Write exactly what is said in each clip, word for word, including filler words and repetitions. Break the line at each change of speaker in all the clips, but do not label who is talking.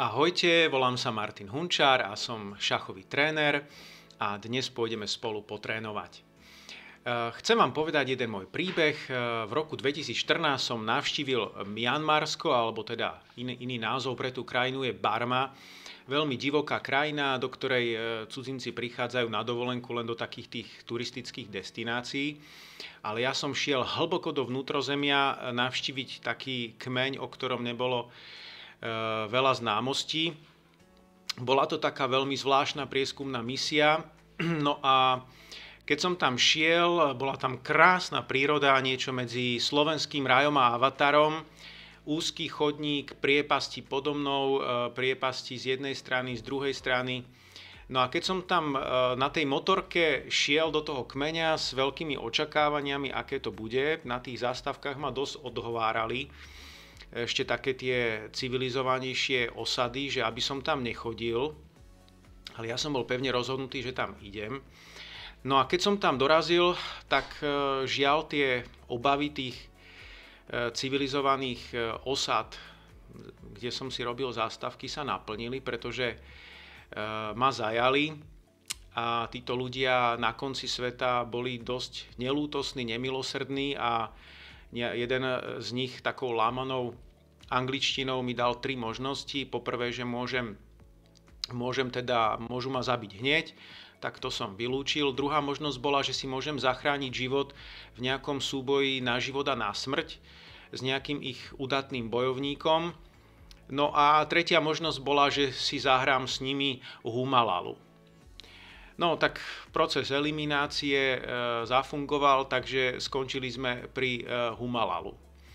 Ahojte, volám sa Martin Hunčár a som šachový tréner a dnes pôjdeme spolu potrénovať. Chcem vám povedať jeden môj príbeh. V roku dvetisícštrnásť som navštívil Mianmarsko, alebo teda iný, iný názov pre tú krajinu je Barma. Veľmi divoká krajina, do ktorej cudzinci prichádzajú na dovolenku len do takých tých turistických destinácií. Ale ja som šiel hlboko do vnútrozemia navštíviť taký kmeň, o ktorom nebolo veľa známostí. Bola to taká veľmi zvláštna prieskumná misia. No a keď som tam šiel, bola tam krásna príroda, niečo medzi slovenským rajom a avatarom. Úzky chodník, priepasti podo mnou, priepasti z jednej strany, z druhej strany. No a keď som tam na tej motorke šiel do toho kmeňa s veľkými očakávaniami, aké to bude, na tých zástavkách ma dosť odhovárali ešte také tie civilizovanejšie osady, že aby som tam nechodil, ale ja som bol pevne rozhodnutý, že tam idem. No a keď som tam dorazil, tak žiaľ tie obavy tých civilizovaných osad, kde som si robil zástavky, sa naplnili, pretože ma zajali a títo ľudia na konci sveta boli dosť nelútostní, nemilosrdní a jeden z nich takou lámanou angličtinou mi dal tri možnosti. Poprvé, že môžem, môžem teda, môžu ma zabiť hneď, tak to som vylúčil. Druhá možnosť bola, že si môžem zachrániť život v nejakom súboji na život a na smrť s nejakým ich udatným bojovníkom. No a tretia možnosť bola, že si zahrám s nimi Humalalu. No tak proces eliminácie e, zafungoval, takže skončili sme pri e, Humalalu. E,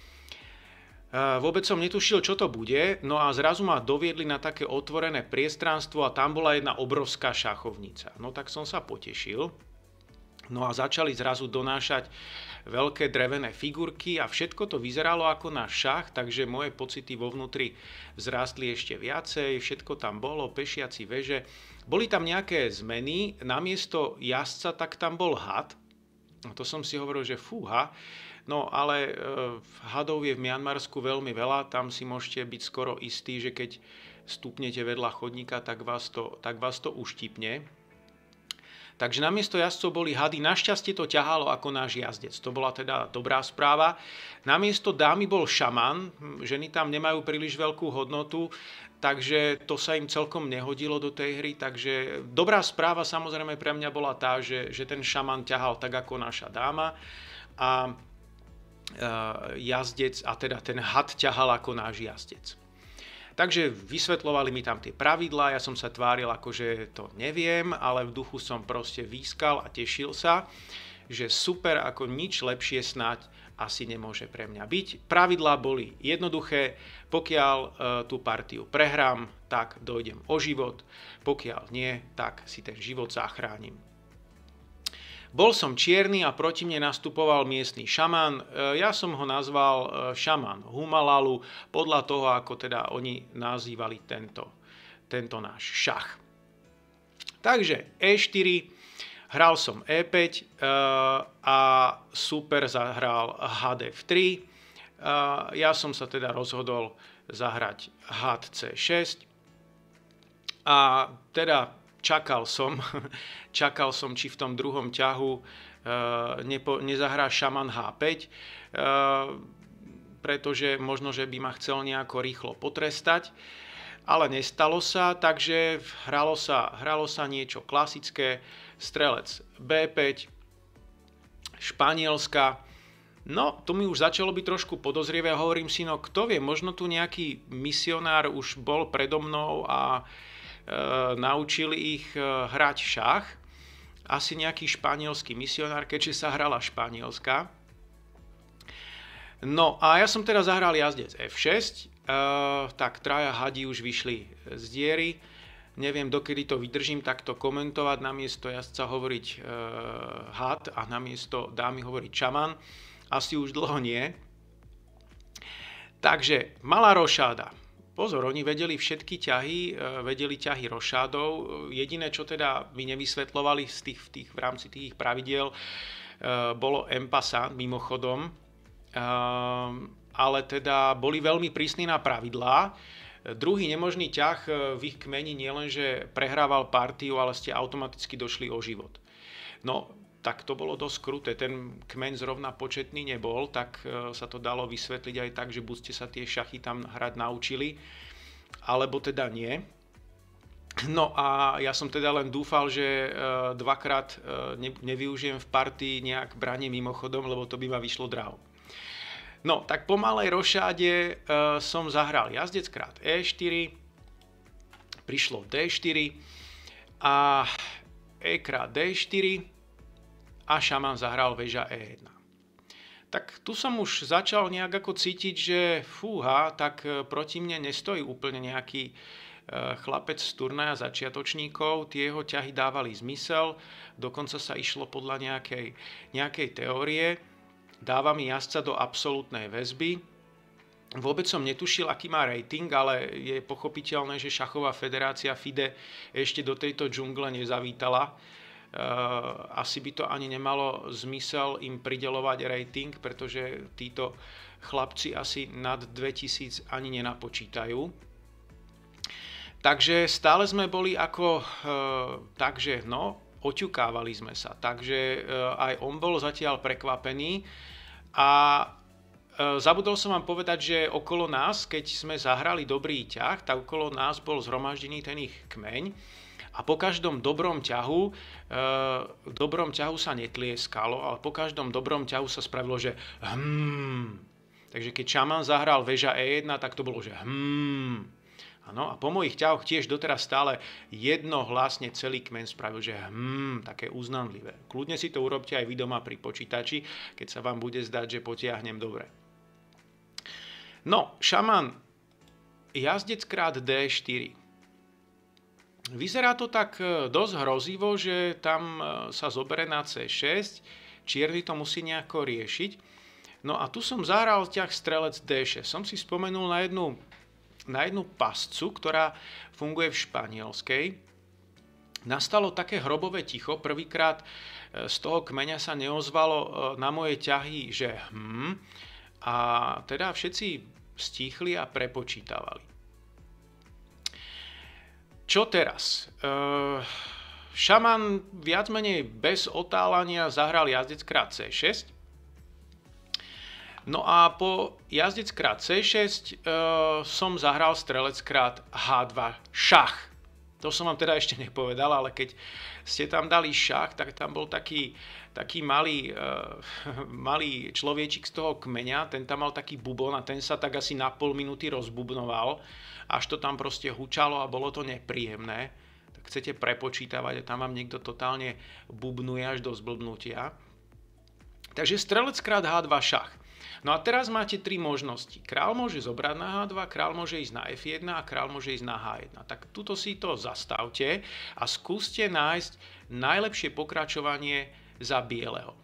vôbec som netušil, čo to bude, no a zrazu ma doviedli na také otvorené priestranstvo a tam bola jedna obrovská šachovnica. No tak som sa potešil. No a začali zrazu donášať veľké drevené figurky a všetko to vyzeralo ako náš šach, takže moje pocity vo vnútri vzrástli ešte viacej, všetko tam bolo, pešiaci veže. Boli tam nejaké zmeny, namiesto jazdca tak tam bol had. To som si hovoril, že fúha, no ale e, hadov je v Mianmarsku veľmi veľa, tam si môžete byť skoro istí, že keď stupnete vedľa chodníka, tak vás to, tak vás to uštipne. Takže namiesto jazdcov boli hady, našťastie to ťahalo ako náš jazdec. To bola teda dobrá správa. Namiesto dámy bol šaman, ženy tam nemajú príliš veľkú hodnotu, takže to sa im celkom nehodilo do tej hry. Takže dobrá správa samozrejme pre mňa bola tá, že, že ten šaman ťahal tak ako naša dáma a jazdec, a teda ten had ťahal ako náš jazdec. Takže vysvetľovali mi tam tie pravidlá, ja som sa tváril ako, že to neviem, ale v duchu som proste výskal a tešil sa, že super, ako nič lepšie snáď asi nemôže pre mňa byť. Pravidlá boli jednoduché, pokiaľ e, tú partiu prehrám, tak dojdem o život, pokiaľ nie, tak si ten život zachránim. Bol som čierny a proti mne nastupoval miestny šaman. Ja som ho nazval šaman Humalalu podľa toho, ako teda oni nazývali tento, tento náš šach. Takže é štyri, hral som é päť a super zahral had ef tri. Ja som sa teda rozhodol zahrať had cé šesť a teda Čakal som, čakal som, či v tom druhom ťahu nepo, nezahrá šaman há päť, pretože možno, že by ma chcel nejako rýchlo potrestať, ale nestalo sa, takže hralo sa, hralo sa niečo klasické, strelec bé päť, Španielska. No, to mi už začalo byť trošku podozrievé a hovorím si, no kto vie, možno tu nejaký misionár už bol predo mnou a naučili ich hrať šach. Asi nejaký španielský misionár, keďže sa hrala španielska. No a ja som teda zahral jazdec ef šesť, tak traja hadi už vyšli z diery. Neviem, dokedy to vydržím takto komentovať, namiesto jazdca hovoriť had a namiesto dámy hovoriť šaman. Asi už dlho nie. Takže malá rošáda. Pozor, oni vedeli všetky ťahy, vedeli ťahy rošádov. Jediné, čo teda mi nevysvetľovali z tých, v, tých, v rámci tých pravidiel, bolo en passant, mimochodom. Ale teda boli veľmi prísni na pravidlá. Druhý nemožný ťah v ich kmeni nielenže prehrával partiu, ale ste automaticky došli o život. No, tak to bolo dosť kruté. Ten kmeň zrovna početný nebol, tak sa to dalo vysvetliť aj tak, že buď ste sa tie šachy tam hrať naučili, alebo teda nie. No a ja som teda len dúfal, že dvakrát nevyužijem v partii nejak branie mimochodom, lebo to by ma vyšlo draho. No, tak po malej rošáde uh, som zahral jazdec krát é štyri, prišlo dé štyri a E krát dé štyri a šaman zahral väža é jedna. Tak tu som už začal nejak ako cítiť, že fúha, tak proti mne nestojí úplne nejaký uh, chlapec z turnaja začiatočníkov, tie jeho ťahy dávali zmysel, dokonca sa išlo podľa nejakej, nejakej teórie. Dáva mi jazdca do absolútnej väzby. Vôbec som netušil, aký má rating, ale je pochopiteľné, že šachová federácia FIDE ešte do tejto džungle nezavítala. Asi by to ani nemalo zmysel im prideľovať rating, pretože títo chlapci asi nad dvetisíc ani nenapočítajú. Takže stále sme boli ako, takže no, oťukávali sme sa, takže aj on bol zatiaľ prekvapený a zabudol som vám povedať, že okolo nás, keď sme zahrali dobrý ťah, tak okolo nás bol zhromaždený ten ich kmeň a po každom dobrom ťahu, v dobrom ťahu sa netlieskalo, ale po každom dobrom ťahu sa spravilo, že hmm. Takže keď šaman zahral väža é jedna, tak to bolo, že hmm. Ano, a po mojich ťahoch tiež doteraz stále jednohlasne celý kmeň spravil, že hm, také uznanlivé. Kľudne si to urobte aj vy doma pri počítači, keď sa vám bude zdať, že potiahnem dobre. No, šaman, jazdec krát dé štyri. Vyzerá to tak dosť hrozivo, že tam sa zobere na cé šesť, čierny to musí nejako riešiť. No a tu som zahral ťah strelec dé šesť. Som si spomenul na jednu na jednu pascu, ktorá funguje v španielskej. Nastalo také hrobové ticho. Prvýkrát z toho kmeňa sa neozvalo na moje ťahy, že hm. A teda všetci stíchli a prepočítavali. Čo teraz? Šaman viac menej bez otálania zahral jazdec krát cé šesť. No a po jazdec krát cé šesť e, som zahral strelec krát há dva šach. To som vám teda ešte nepovedal, ale keď ste tam dali šach, tak tam bol taký, taký malý, e, malý človečik z toho kmeňa, ten tam mal taký bubon a ten sa tak asi na pol minúty rozbubnoval, až to tam proste hučalo a bolo to nepríjemné. Tak chcete prepočítavať a tam vám niekto totálne bubnuje až do zblbnutia. Takže strelec krát há dva šach. No a teraz máte tri možnosti. Král môže zobrať na há dva, král môže ísť na ef jedna a král môže ísť na há jedna. Tak tuto si to zastavte a skúste nájsť najlepšie pokračovanie za bieleho.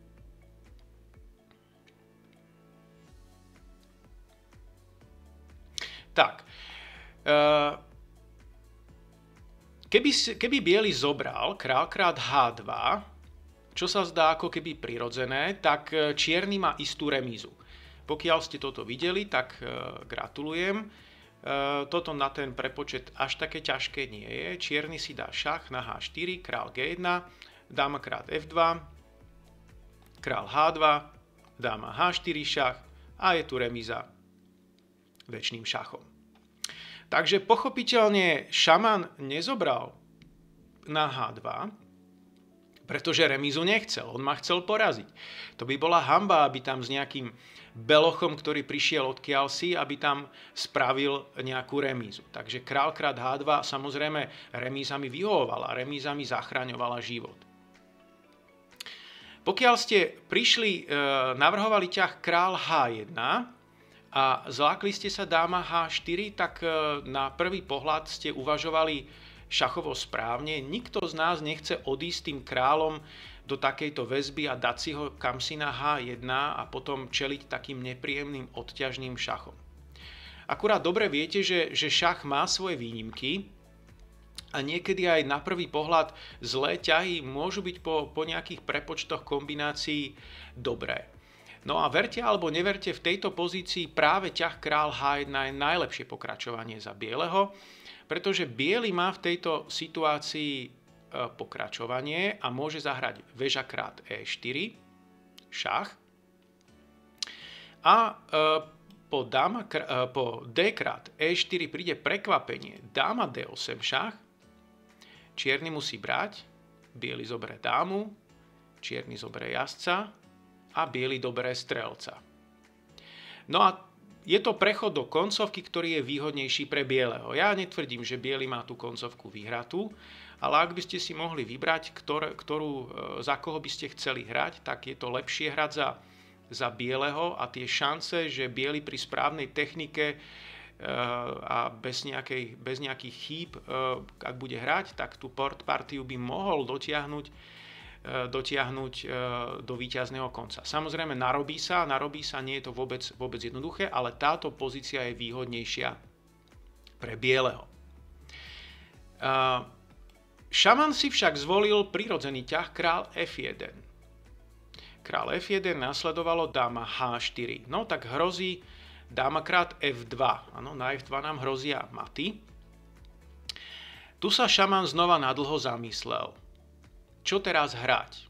Tak. Keby, keby biely zobral král krát há dva, čo sa zdá ako keby prirodzené, tak čierny má istú remízu. Pokiaľ ste toto videli, tak gratulujem. Toto na ten prepočet až také ťažké nie je. Čierny si dá šach na há štyri, král gé jedna, dáma krát ef dva, král há dva, dáma há štyri šach a je tu remíza večným šachom. Takže pochopiteľne šaman nezobral na há dva, pretože remízu nechcel, on ma chcel poraziť. To by bola hanba, aby tam s nejakým belochom, ktorý prišiel odkiaľsi, aby tam spravil nejakú remízu. Takže král krát há dva, samozrejme remíza mi vyhovovala, remíza mi zachraňovala život. Pokiaľ ste prišli, navrhovali ťah král há jedna a zlákli ste sa dáma há štyri, tak na prvý pohľad ste uvažovali šachovo správne. Nikto z nás nechce odísť tým kráľom do takejto väzby a dať si ho kamsi na há jedna a potom čeliť takým nepríjemným odťažným šachom. Akurát dobre viete, že, že šach má svoje výnimky a niekedy aj na prvý pohľad zlé ťahy môžu byť po, po nejakých prepočtoch kombinácií dobré. No a verte alebo neverte, v tejto pozícii práve ťah král há jedna je najlepšie pokračovanie za bieleho, pretože biely má v tejto situácii pokračovanie a môže zahrať väža krát é štyri, šach. A po, dáma, po D krát é štyri príde prekvapenie dáma dé osem šach, čierny musí brať, biely zoberie dámu, čierny zoberie jazdca a biely doberie strelca. No a je to prechod do koncovky, ktorý je výhodnejší pre bieleho. Ja netvrdím, že biely má tú koncovku vyhratú, ale ak by ste si mohli vybrať, ktor, ktorú, za koho by ste chceli hrať, tak je to lepšie hrať za, za bieleho a tie šance, že biely pri správnej technike a bez, nejakej, bez nejakých chýb, ak bude hrať, tak tú port partiu by mohol dotiahnuť dotiahnuť do víťazného konca. Samozrejme, narobí sa, narobí sa, nie je to vôbec, vôbec jednoduché, ale táto pozícia je výhodnejšia pre bieleho. Šaman si však zvolil prirodzený ťah král ef jeden. Král ef jeden nasledovalo dáma há štyri. No tak hrozí dáma krát ef dva. Áno, na ef dva nám hrozia maty. Tu sa šaman znova nadlho zamyslel. Čo teraz hrať?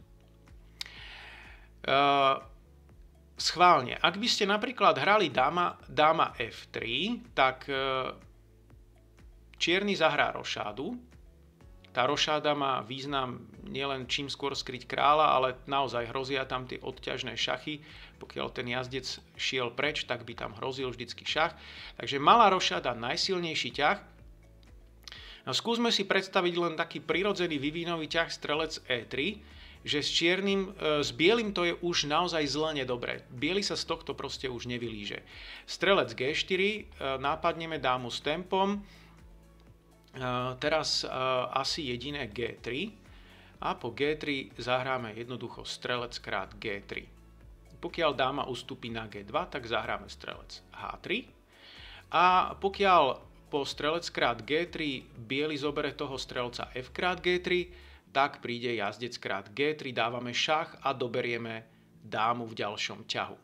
Uh, schválne, ak by ste napríklad hrali dáma, dáma ef tri, tak uh, čierny zahrá rošádu. Tá rošáda má význam nielen čím skôr skryť kráľa, ale naozaj hrozia tam tie odťažné šachy. Pokiaľ ten jazdec šiel preč, tak by tam hrozil vždycky šach. Takže malá rošáda, najsilnejší ťah. No, skúsme si predstaviť len taký prirodzený vývinový ťah strelec é tri, že s čiernym, e, s bielým to je už naozaj zle nedobre. Biely sa z tohto proste už nevylíže. Strelec gé štyri, e, nápadneme dámu s tempom, e, teraz e, asi jediné gé tri a po gé tri zahráme jednoducho strelec krát gé tri. Pokiaľ dáma ustúpi na gé dva, tak zahráme strelec há tri a pokiaľ po strelec krát gé tri biely zobere toho strelca f krát gé tri, tak príde jazdec krát gé tri, dávame šach a doberieme dámu v ďalšom ťahu.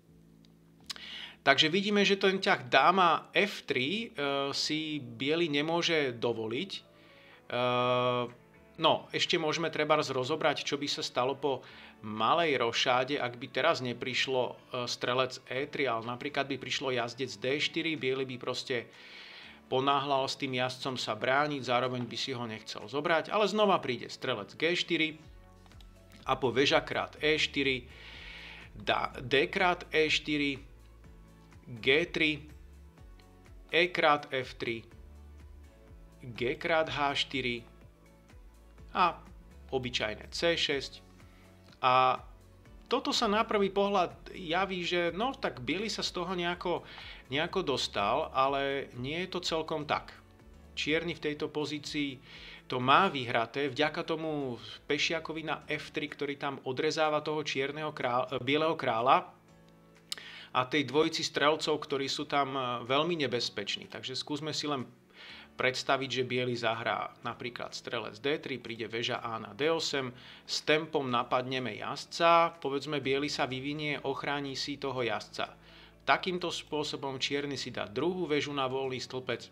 Takže vidíme, že ten ťah dáma ef tri e, si biely nemôže dovoliť. E, no, ešte môžeme trebárs rozobrať, čo by sa stalo po malej rošáde, ak by teraz neprišlo e, strelec é tri, ale napríklad by prišlo jazdec dé štyri, biely by proste ponáhľal s tým jazdcom sa brániť, zároveň by si ho nechcel zobrať, ale znova príde strelec gé štyri a po väža krát é štyri, D krát é štyri, gé tri, E krát ef tri, G krát há štyri a obyčajné cé šesť. A toto sa na prvý pohľad javí, že no tak biely sa z toho nejako, nejako dostal, ale nie je to celkom tak. Čierny v tejto pozícii to má vyhraté vďaka tomu pešiakovi na ef tri, ktorý tam odrezáva toho čierneho kráľa, bieleho kráľa a tej dvojici strelcov, ktorí sú tam veľmi nebezpeční. Takže skúsme si len predstaviť, že biely zahrá napríklad strelec dé tri, príde väža á na dé osem, s tempom napadneme jazdca, povedzme biely sa vyvinie, ochráni si toho jazdca. Takýmto spôsobom čierny si dá druhú väžu na voľný stĺpec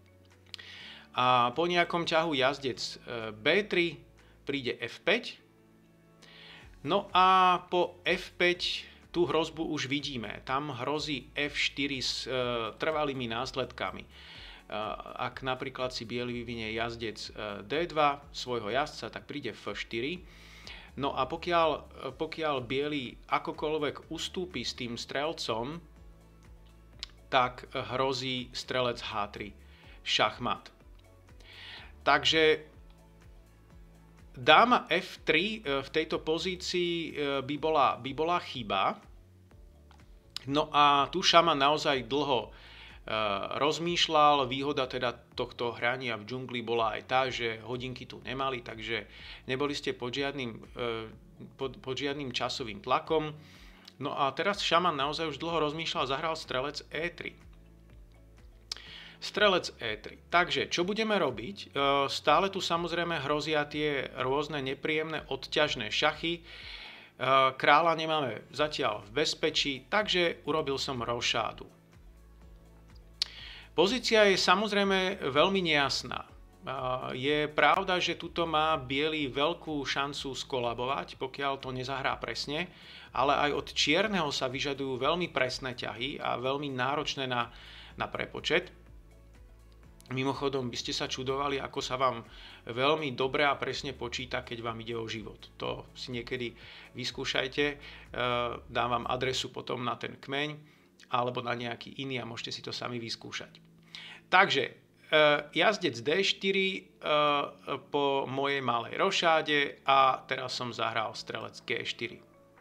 a po nejakom ťahu jazdec bé tri príde ef päť, no a po ef päť tú hrozbu už vidíme, tam hrozí ef štyri s trvalými následkami. Ak napríklad si biely vyvinie jazdec dé dva svojho jazdca, tak príde ef štyri. No a pokiaľ, pokiaľ biely akokoľvek ustúpi s tým strelcom, tak hrozí strelec há tri, šachmat. Takže dáma ef tri v tejto pozícii by bola, by bola chyba. No a tu šaman naozaj dlho rozmýšľal, výhoda teda tohto hrania v džungli bola aj tá, že hodinky tu nemali, takže neboli ste pod žiadnym, pod, pod žiadnym časovým tlakom. No a teraz šaman naozaj už dlho rozmýšľal a zahral strelec é tri. Strelec é tri. Takže, čo budeme robiť? Stále tu samozrejme hrozia tie rôzne nepríjemné odťažné šachy. Kráľa nemáme zatiaľ v bezpečí, takže urobil som rošádu. Pozícia je samozrejme veľmi nejasná. Je pravda, že tuto má biely veľkú šancu skolabovať, pokiaľ to nezahrá presne, ale aj od čierneho sa vyžadujú veľmi presné ťahy a veľmi náročné na, na prepočet. Mimochodom, by ste sa čudovali, ako sa vám veľmi dobre a presne počíta, keď vám ide o život. To si niekedy vyskúšajte, dám vám adresu potom na ten kmeň alebo na nejaký iný a môžete si to sami vyskúšať. Takže jazdec dé štyri po mojej malej rošáde a teraz som zahral strelec gé štyri.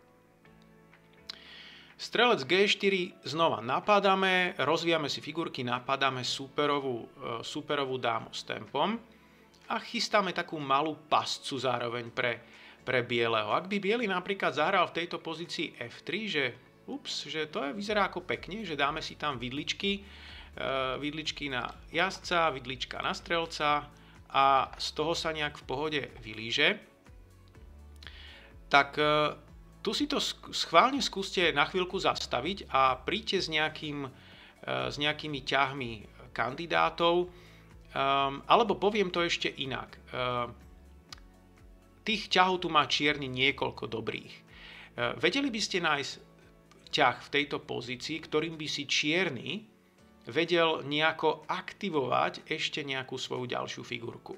Strelec gé štyri znova napadáme, rozvíjame si figurky, napadáme superovú, superovú dámu s tempom a chystáme takú malú pascu zároveň pre, pre bieleho. Ak by biely napríklad zahral v tejto pozícii ef tri, že, ups, že to je, vyzerá ako pekne, že dáme si tam vidličky, vidličky na jazdca, vidlička na strelca a z toho sa nejak v pohode vylíže, tak tu si to schválne skúste na chvíľku zastaviť a príďte s, nejakým, s nejakými ťahmi kandidátov, alebo poviem to ešte inak. Tých ťahov tu má čierny niekoľko dobrých. Vedeli by ste nájsť ťah v tejto pozícii, ktorým by si čierny vedel nejako aktivovať ešte nejakú svoju ďalšiu figurku.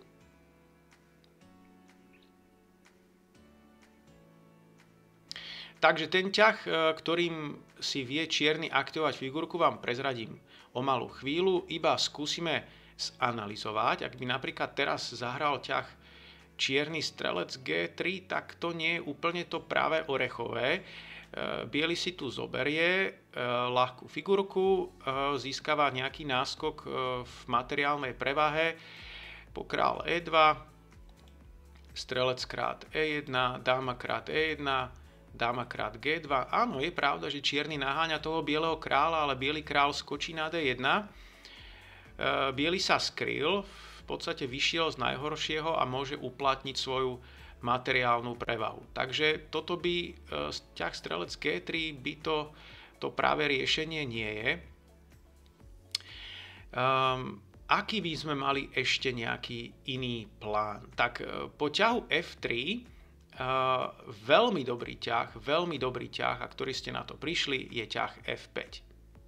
Takže ten ťah, ktorým si vie čierny aktivovať figurku, vám prezradím o malú chvíľu. Iba skúsime zanalizovať. Ak by napríklad teraz zahral ťah čierny strelec gé tri, tak to nie je úplne to práve orechové. Biely si tu zoberie ľahkú figurku, získava nejaký náskok v materiálnej prevahe po kráľ é dva, strelec krát é jedna, dáma krát é jedna, dáma krát gé dva. Áno, je pravda, že čierny naháňa toho bieleho kráľa, ale biely kráľ skočí na dé jedna. Biely sa skryl, v podstate vyšiel z najhoršieho a môže uplatniť svoju materiálnu prevahu. Takže toto by ťah strelec gé tri by to, to práve riešenie nie je. Um, aký by sme mali ešte nejaký iný plán? Tak po ťahu ef tri uh, veľmi dobrý ťah, veľmi dobrý ťah, a ktorý ste na to prišli, je ťah ef päť.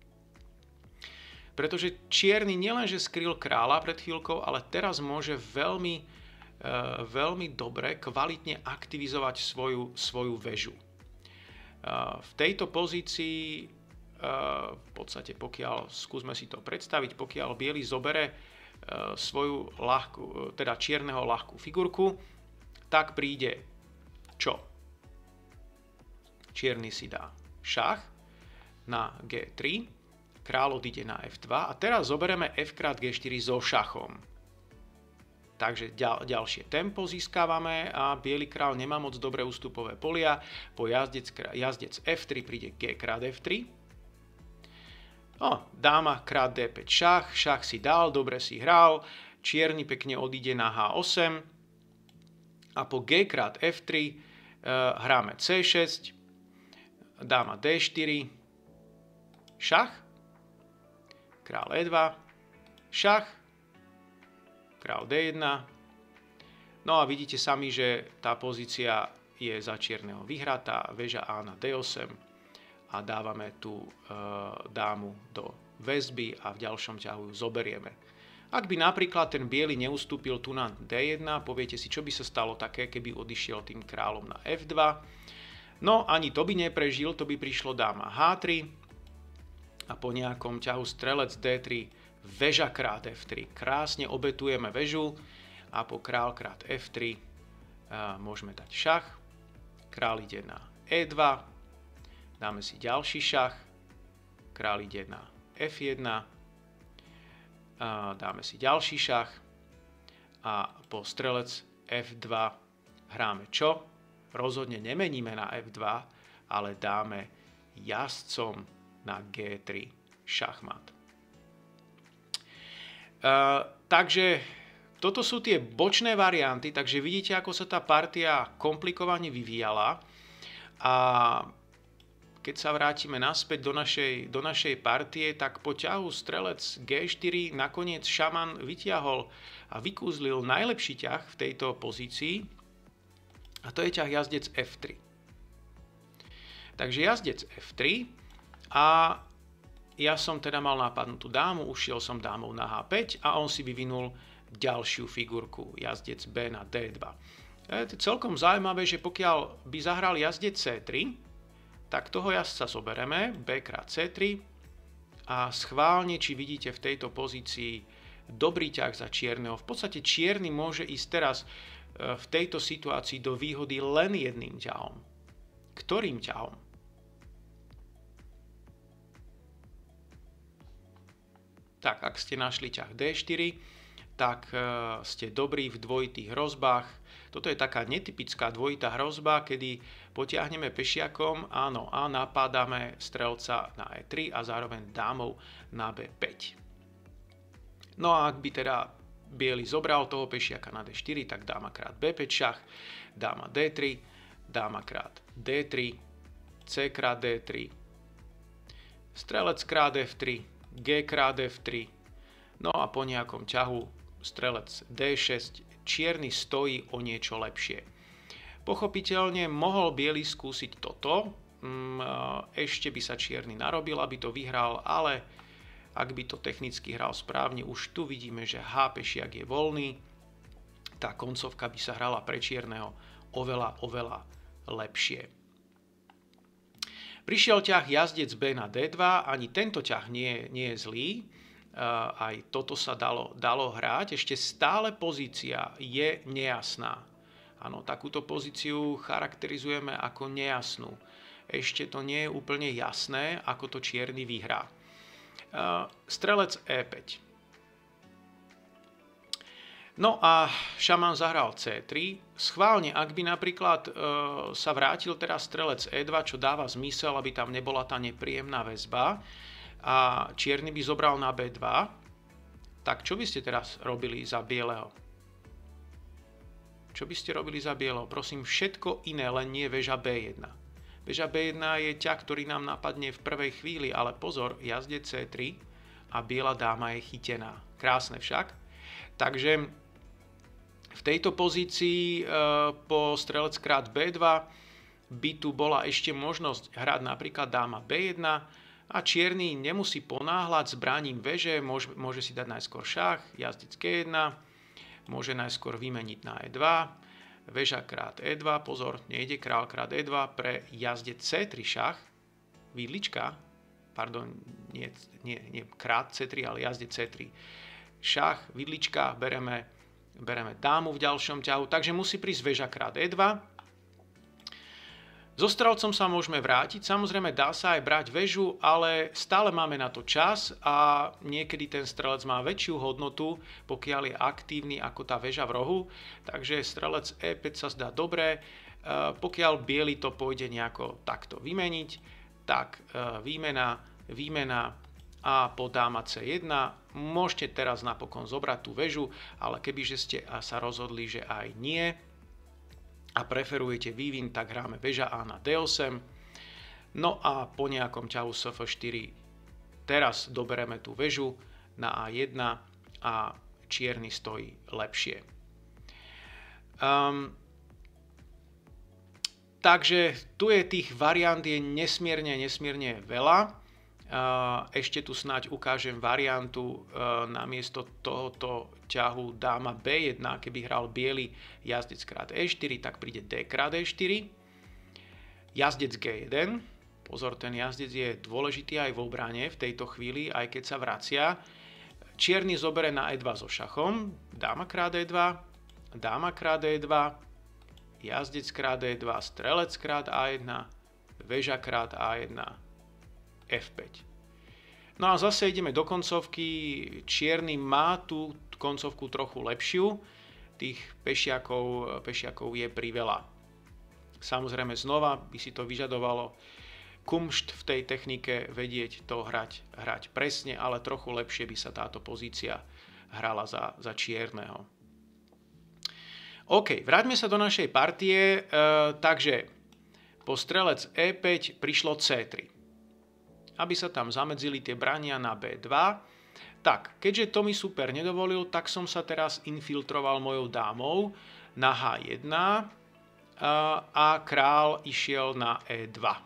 Pretože čierny nielenže skryl kráľa pred chvíľkou, ale teraz môže veľmi veľmi dobre, kvalitne aktivizovať svoju, svoju väžu. V tejto pozícii, v podstate pokiaľ, skúsme si to predstaviť, pokiaľ biely zobere svoju ľahkú, teda čierneho ľahkú figurku, tak príde čo? Čierny si dá šach na gé tri, kráľ odíde na ef dva a teraz zoberieme f krát gé štyri so šachom. Takže ďal, ďalšie tempo získavame a biely kráľ nemá moc dobré ústupové polia. Po jazdec, jazdec ef tri príde g krát ef tri. No, dáma krát dé päť šach, šach si dal, dobre si hral. Čierny pekne odíde na há osem. A po g krát ef tri uh, hráme cé šesť, dáma dé štyri, šach, kráľ é dva, šach, kráľ dé jedna. No a vidíte sami, že tá pozícia je za čierneho vyhratá, väža á na dé osem a dávame tú e, dámu do väzby a v ďalšom ťahu ju zoberieme. Ak by napríklad ten biely neustúpil tu na dé jedna, poviete si, čo by sa stalo také, keby odišiel tým kráľom na ef dva. No ani to by neprežil, to by prišlo dáma há tri a po nejakom ťahu strelec dé tri, väža krát ef tri. Krásne obetujeme väžu a po kráľ krát ef tri a môžeme dať šach. Kráľ ide na é dva. Dáme si ďalší šach. Kráľ ide na ef jedna. A dáme si ďalší šach. A po strelec ef dva hráme čo? Rozhodne nemeníme na ef dva, ale dáme jazdcom na gé tri šachmat. Uh, takže toto sú tie bočné varianty, takže vidíte, ako sa tá partia komplikovane vyvíjala. A keď sa vrátime naspäť do našej, do našej partie, tak po ťahu strelec gé štyri nakoniec šaman vytiahol a vykúzlil najlepší ťah v tejto pozícii, a to je ťah jazdec ef tri. Takže jazdec ef tri a ja som teda mal napadnutú dámu, ušiel som dámou na há päť a on si vyvinul ďalšiu figurku, jazdec bé na dé dva. Je to celkom zaujímavé, že pokiaľ by zahral jazdec cé tri, tak toho jazdca zobereme, bé krát cé tri a schválne, či vidíte v tejto pozícii dobrý ťah za čierneho. V podstate čierny môže ísť teraz v tejto situácii do výhody len jedným ťahom. Ktorým ťahom? Tak, ak ste našli ťah dé štyri, tak ste dobrí v dvojitých hrozbách. Toto je taká netypická dvojitá hrozba, kedy potiahneme pešiakom, áno, a napádame strelca na é tri a zároveň dámou na bé päť. No a ak by teda biely zobral toho pešiaka na dé štyri, tak dáma krát bé päť šach, dáma dé tri, dáma krát dé tri, c krát dé tri, strelec krát ef tri, g krát ef tri, no a po nejakom ťahu strelec dé šesť, čierny stojí o niečo lepšie. Pochopiteľne mohol biely skúsiť toto, ešte by sa čierny narobil, aby to vyhral, ale ak by to technicky hral správne, už tu vidíme, že há pešiak je voľný, tá koncovka by sa hrala pre čierneho oveľa, oveľa lepšie. Prišiel ťah jazdec bé na dé dva, ani tento ťah nie, nie je zlý. Uh, aj toto sa dalo, dalo hrať, ešte stále pozícia je nejasná. Áno, takúto pozíciu charakterizujeme ako nejasnú. Ešte to nie je úplne jasné, ako to čierny vyhrá. Uh, strelec é päť. No a šaman zahral cé tri. Schválne, ak by napríklad uh, sa vrátil teraz strelec é dva, čo dáva zmysel, aby tam nebola tá nepríjemná väzba, a čierny by zobral na bé dva, tak čo by ste teraz robili za bieleho? Čo by ste robili za bieleho? Prosím, všetko iné, len nie väža bé jedna. Väža bé jedna je ťah, ktorý nám napadne v prvej chvíli, ale pozor, jazdec cé tri a biela dáma je chytená. Krásne však. Takže v tejto pozícii e, po strelec krát bé dva by tu bola ešte možnosť hrať napríklad dáma bé jedna, a čierny nemusí ponáhľať zbraním veže, môže, môže si dať najskôr šach, jazdec gé jedna, môže najskôr vymeniť na é dva, väža krát é dva, pozor, nejde král krát é dva, pre jazdec cé tri šach, vidlička, pardon, nie, nie, nie krát cé tri, ale jazdec cé tri šach, vidlička, bereme, bereme dámu v ďalšom ťahu, takže musí prísť väža krát é dva. So strelcom sa môžeme vrátiť, samozrejme dá sa aj brať väžu, ale stále máme na to čas a niekedy ten strelec má väčšiu hodnotu, pokiaľ je aktívny ako tá väža v rohu, takže strelec é päť sa zdá dobré. Pokiaľ biely to pôjde nejako takto vymeniť, tak výmena, výmena a po dáma cé jedna môžete teraz napokon zobrať tú väžu, ale kebyže ste sa rozhodli, že aj nie, a preferujete vývin, tak hráme väža á na dé osem. No a po nejakom ťahu es ef štyri teraz dobereme tú väžu na á jedna a čierny stojí lepšie. Um, takže tu je tých variant je nesmierne, nesmierne veľa. Ešte tu snáď ukážem variantu namiesto tohoto ťahu dáma bé jedna, keby hral biely jazdec krát é štyri, tak príde d krát é štyri. Jazdec gé jeden, pozor, ten jazdec je dôležitý aj v obrane v tejto chvíli, aj keď sa vracia. Čierny zobere na é dva so šachom, dáma krát é dva, dáma krát é dva, jazdec krát é dva, strelec krát á jedna, väža krát á jedna, ef päť. No a zase ideme do koncovky, čierny má tú koncovku trochu lepšiu, tých pešiakov, pešiakov je priveľa. Samozrejme znova by si to vyžadovalo kumšt v tej technike, vedieť to hrať, hrať presne, ale trochu lepšie by sa táto pozícia hrala za, za čierneho. OK, vráťme sa do našej partie, e, takže po strelec E päť prišlo C tri. Aby sa tam zamedzili tie brania na B dva. Tak, keďže to mi super nedovolil, tak som sa teraz infiltroval mojou dámou na H jeden a král išiel na E dva.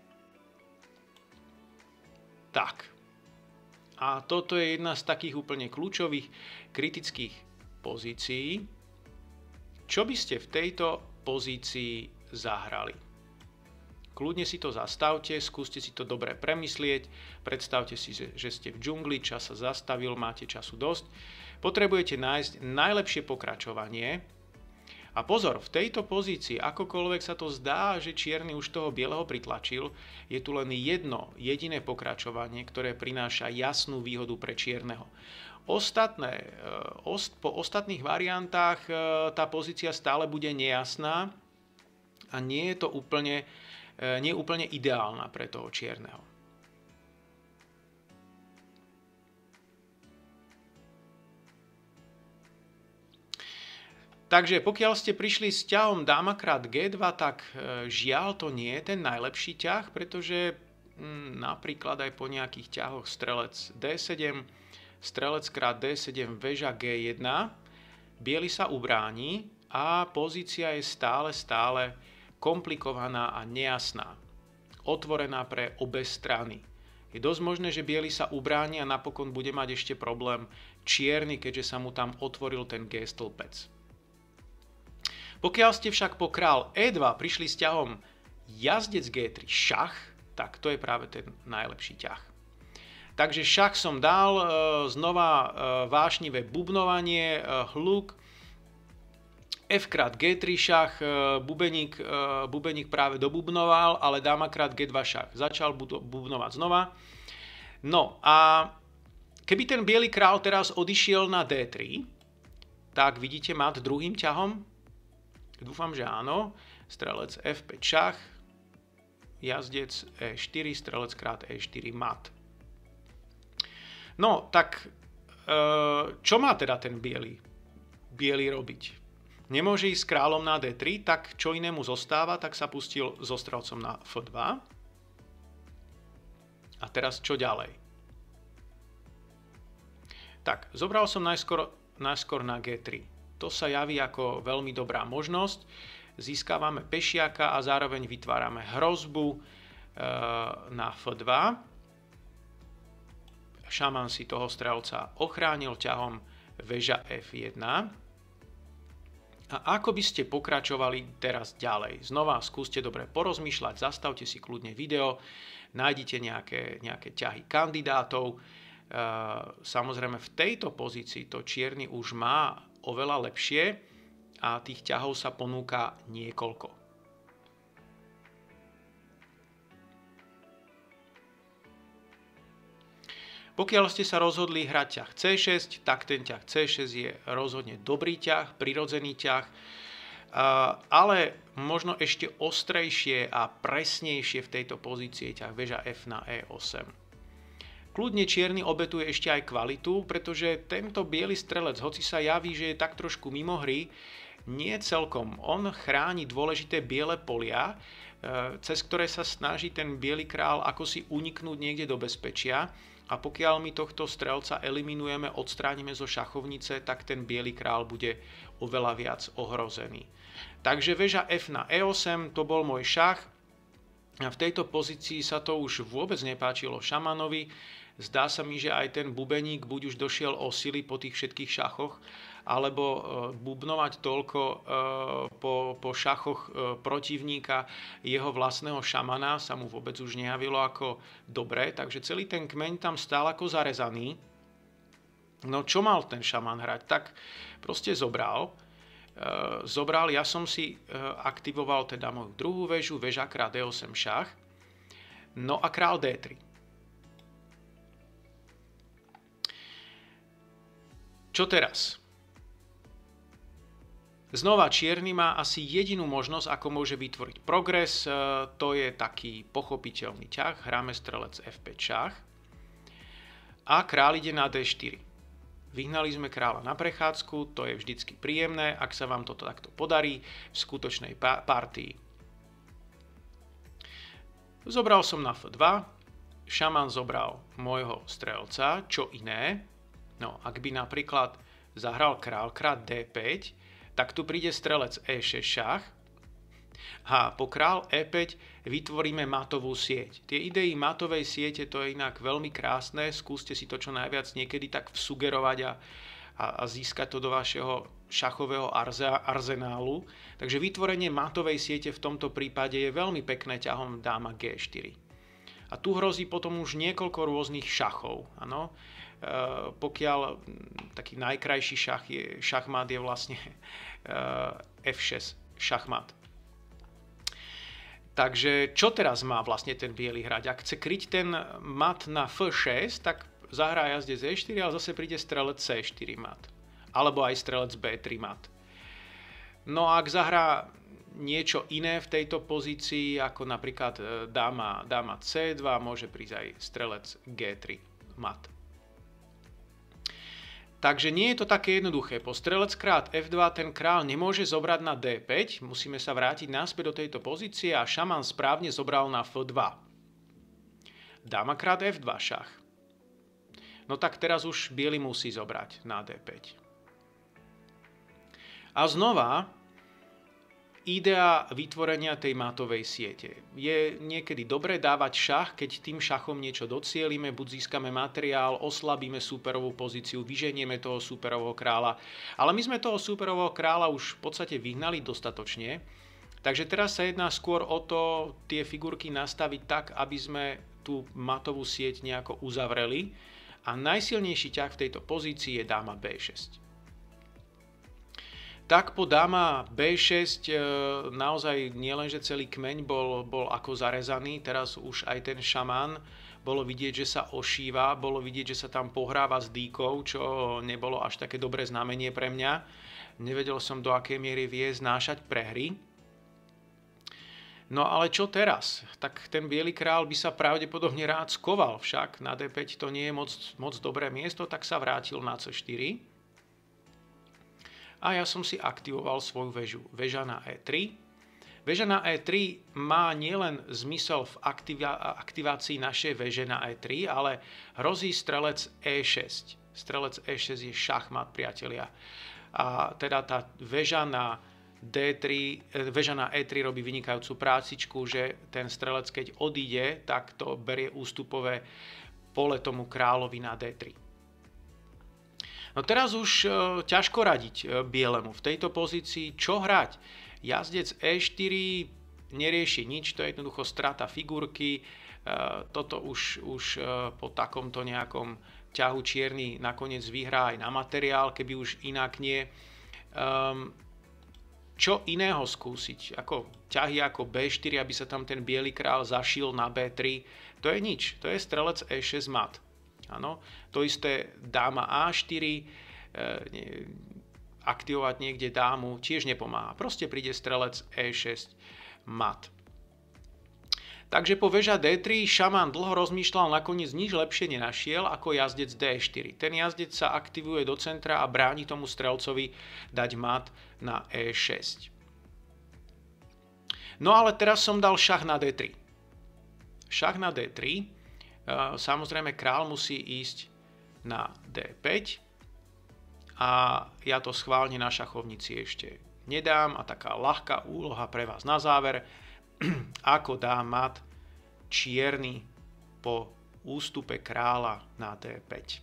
Tak. A toto je jedna z takých úplne kľúčových kritických pozícií. Čo by ste v tejto pozícii zahrali? Kľudne si to zastavte, skúste si to dobre premyslieť, predstavte si, že ste v džungli, čas sa zastavil, máte času dosť. Potrebujete nájsť najlepšie pokračovanie. A pozor, v tejto pozícii, akokoľvek sa to zdá, že čierny už toho bieleho pritlačil, je tu len jedno jediné pokračovanie, ktoré prináša jasnú výhodu pre čierneho. Ostatné, po ostatných variantách tá pozícia stále bude nejasná a nie je to úplne, nie je úplne ideálna pre toho čierneho. Takže pokiaľ ste prišli s ťahom dáma krát G dva, tak žiaľ to nie je ten najlepší ťah, pretože hm, napríklad aj po nejakých ťahoch strelec D sedem, strelec krát D sedem, väža G jeden, biely sa ubráni a pozícia je stále, stále komplikovaná a nejasná. Otvorená pre obe strany. Je dosť možné, že biely sa ubráni a napokon bude mať ešte problém čierny, keďže sa mu tam otvoril ten G stĺpec. Pokiaľ ste však po král E dva prišli s ťahom jazdec G tri šach, tak to je práve ten najlepší ťah. Takže šach som dal, znova vášnivé bubnovanie, hluk, F krát G tri šach, bubeník, bubeník práve dobubnoval, ale dáma krát G dva šach začal bubnovať znova. No a keby ten biely král teraz odišiel na D tri, tak vidíte mat druhým ťahom. Dúfam, že áno. Strelec F päť šach, jazdec E štyri, strelec krát E štyri mat. No, tak čo má teda ten biely, biely robiť? Nemôže ísť s kráľom na D tri, tak čo inému zostáva, tak sa pustil so strelcom na F dva. A teraz čo ďalej? Tak, zobral som najskôr, najskôr na G tri. To sa javí ako veľmi dobrá možnosť. Získávame pešiaka a zároveň vytvárame hrozbu na F dva. Šaman si toho strelca ochránil ťahom väža F jeden. A ako by ste pokračovali teraz ďalej? Znova skúste dobre porozmýšľať, zastavte si kľudne video, nájdite nejaké, nejaké ťahy kandidátov. Samozrejme v tejto pozícii to čierny už má oveľa lepšie a tých ťahov sa ponúka niekoľko. Pokiaľ ste sa rozhodli hrať ťah C šesť, tak ten ťah C šesť je rozhodne dobrý ťah, prirodzený ťah, ale možno ešte ostrejšie a presnejšie v tejto pozícii ťah väža F na E osem. Kľudne čierny obetuje ešte aj kvalitu, pretože tento biely strelec, hoci sa javí, že je tak trošku mimo hry, nie celkom. On chráni dôležité biele polia, cez ktoré sa snaží ten biely král ako si uniknúť niekde do bezpečia. A pokiaľ my tohto strelca eliminujeme, odstránime zo šachovnice, tak ten biely král bude oveľa viac ohrozený. Takže väža F na E osem, to bol môj šach. A v tejto pozícii sa to už vôbec nepáčilo šamanovi. Zdá sa mi, že aj ten bubeník buď už došiel o sily po tých všetkých šachoch, alebo bubnovať toľko po, po šachoch protivníka jeho vlastného šamana sa mu vôbec už nejavilo ako dobré, takže celý ten kmeň tam stál ako zarezaný. No čo mal ten šaman hrať? Tak proste zobral. Zobral, ja som si aktivoval teda moju druhú väžu, väža krát D osem šach, no a král D tri. Čo teraz? Znova čierny má asi jedinú možnosť, ako môže vytvoriť progres, to je taký pochopiteľný ťah, hráme strelec F päť šach a kráľ ide na D štyri. Vyhnali sme kráľa na prechádzku, to je vždycky príjemné, ak sa vám toto takto podarí v skutočnej partii. Zobral som na ef dva, šaman zobral môjho strelca, čo iné. No, ak by napríklad zahral kráľ krát dé päť, tak tu príde strelec é šesť šach a po král é päť vytvoríme matovú sieť. Tie idei matovej siete, to je inak veľmi krásne, skúste si to čo najviac niekedy tak vsugerovať a, a, a získať to do vašeho šachového arze, arzenálu. Takže vytvorenie matovej siete v tomto prípade je veľmi pekné ťahom dáma gé štyri. A tu hrozí potom už niekoľko rôznych šachov. Ano? E, pokiaľ taký najkrajší šach je, šachmat je vlastne e, ef šesť šachmat. Takže čo teraz má vlastne ten biely hrať? Ak chce kryť ten mat na ef šesť, tak zahrá jazdec é štyri, ale zase príde strelec cé štyri mat. Alebo aj strelec bé tri mat. No a ak zahrá niečo iné v tejto pozícii, ako napríklad dáma, dáma cé dva, môže prísť aj strelec gé tri mat. Takže nie je to také jednoduché. Po strelec krát ef dva ten král nemôže zobrať na dé päť, musíme sa vrátiť naspäť do tejto pozície a šaman správne zobral na ef dva. Dáma krát ef dva šach. No tak teraz už biely musí zobrať na dé päť. A znova idea vytvorenia tej matovej siete. Je niekedy dobré dávať šach, keď tým šachom niečo docielime, buď získame materiál, oslabíme súperovú pozíciu, vyženieme toho súperového kráľa. Ale my sme toho súperového kráľa už v podstate vyhnali dostatočne. Takže teraz sa jedná skôr o to tie figurky nastaviť tak, aby sme tú matovú sieť nejako uzavreli. A najsilnejší ťah v tejto pozícii je dáma bé šesť. Tak po dáma bé šesť naozaj nielenže celý kmeň bol, bol ako zarezaný, teraz už aj ten šaman, bolo vidieť, že sa ošíva, bolo vidieť, že sa tam pohráva s dýkou, čo nebolo až také dobré znamenie pre mňa. Nevedel som, do akej miery vie znášať prehry. No ale čo teraz? Tak ten biely král by sa pravdepodobne rád skoval, však na dé päť to nie je moc, moc dobré miesto, tak sa vrátil na cé štyri. A ja som si aktivoval svoju väžu. Väža na é tri. Väža na é tri má nielen zmysel v aktivácii našej väže na é tri, ale hrozí strelec é šesť. Strelec é šesť je šachmat, priatelia. A teda tá väža na dé tri, väža na é tri robí vynikajúcu prácičku, že ten strelec, keď odíde, tak to berie ústupové pole tomu kráľovi na dé tri. No teraz už e, ťažko radiť e, bielemu v tejto pozícii, čo hrať. Jazdec é štyri nerieši nič, to je jednoducho strata figurky. E, toto už, už e, po takomto nejakom ťahu čierny nakoniec vyhrá aj na materiál, keby už inak nie. E, čo iného skúsiť? Ako ťahy ako bé štyri, aby sa tam ten biely král zašil na bé tri, to je nič, to je strelec é šesť mat. Áno, to isté dáma á štyri, e, aktivovať niekde dámu tiež nepomáha. Proste príde strelec é šesť mat. Takže po väža dé tri šaman dlho rozmýšľal, nakoniec nič lepšie nenašiel ako jazdec dé štyri. Ten jazdec sa aktivuje do centra a bráni tomu strelcovi dať mat na é šesť. No ale teraz som dal šach na dé tri. Šach na dé tri. Samozrejme, král musí ísť na dé päť a ja to schválne na šachovnici ešte nedám a taká ľahká úloha pre vás na záver, ako dá mat čierny po ústupe kráľa na dé päť.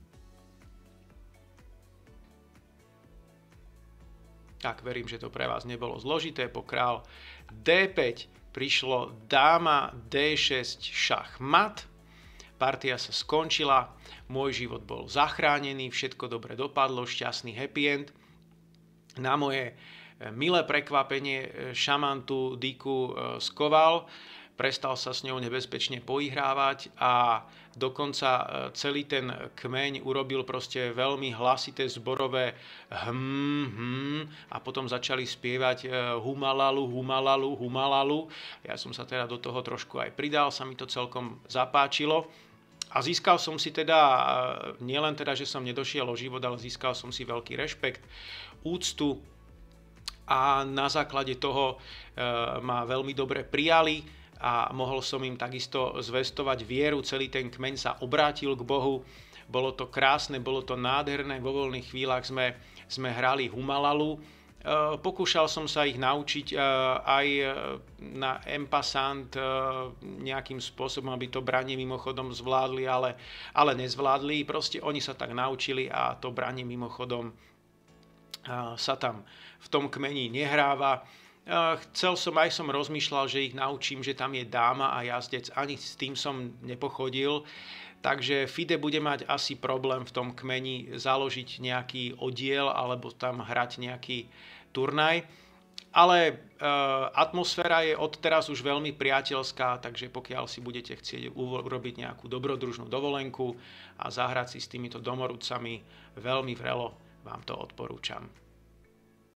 Tak, verím, že to pre vás nebolo zložité. Po král dé päť prišlo dáma dé šesť šach mat. Partia sa skončila, môj život bol zachránený, všetko dobre dopadlo, šťastný happy end. Na moje milé prekvapenie šaman tú dýku skoval, prestal sa s ňou nebezpečne poihrávať a dokonca celý ten kmeň urobil proste veľmi hlasité zborové hm, hm a potom začali spievať humalalu, humalalu, humalalu. Ja som sa teda do toho trošku aj pridal, sa mi to celkom zapáčilo. A získal som si teda, nielen teda, že som nedošiel o život, ale získal som si veľký rešpekt, úctu a na základe toho ma veľmi dobre prijali a mohol som im takisto zvestovať vieru. Celý ten kmeň sa obrátil k Bohu. Bolo to krásne, bolo to nádherné. Vo voľných chvíľach sme, sme hrali Humalalu. Pokúšal som sa ich naučiť aj na en passant nejakým spôsobom, aby to branie mimochodom zvládli, ale, ale nezvládli. Proste oni sa tak naučili a to branie mimochodom sa tam v tom kmeni nehráva. Chcel som, aj som rozmýšľal, že ich naučím, že tam je dáma a jazdec. Ani s tým som nepochodil. Takže FIDE bude mať asi problém v tom kmeni založiť nejaký oddiel alebo tam hrať nejaký turnaj. Ale e, atmosféra je odteraz už veľmi priateľská, takže pokiaľ si budete chcieť urobiť nejakú dobrodružnú dovolenku a zahrať si s týmito domorodcami, veľmi vrelo vám to odporúčam.